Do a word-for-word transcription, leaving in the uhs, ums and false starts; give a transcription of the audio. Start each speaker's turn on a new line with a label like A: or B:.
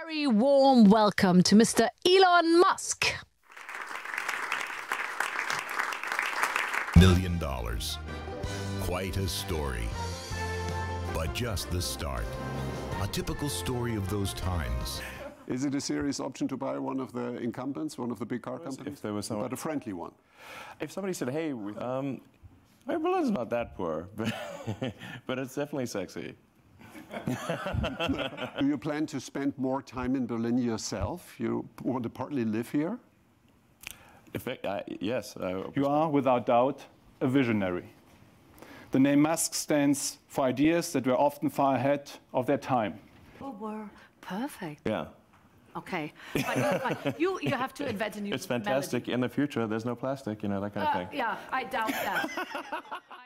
A: very warm welcome to Mister Elon Musk.
B: Million dollars. Quite a story. But just the start. A typical story of those times.
C: Is it a serious option to buy one of the incumbents, one of the big car companies?
D: If there was someone,
C: but a friendly one.
D: If somebody said, "Hey, we, um, my Berlin's not that poor, but but it's definitely sexy."
C: Do you plan to spend more time in Berlin yourself? You want to partly live here?
D: If I, uh, yes. Uh,
E: You are, without doubt, a visionary. The name Musk stands for ideas that were often far ahead of their time.
A: Oh, were perfect.
D: Yeah.
A: Okay, but, but you you have to invent a new.
D: It's fantastic.
A: melody.
D: In the future, there's no plastic, you know, that kind
A: Uh,
D: of thing.
A: yeah, I doubt that.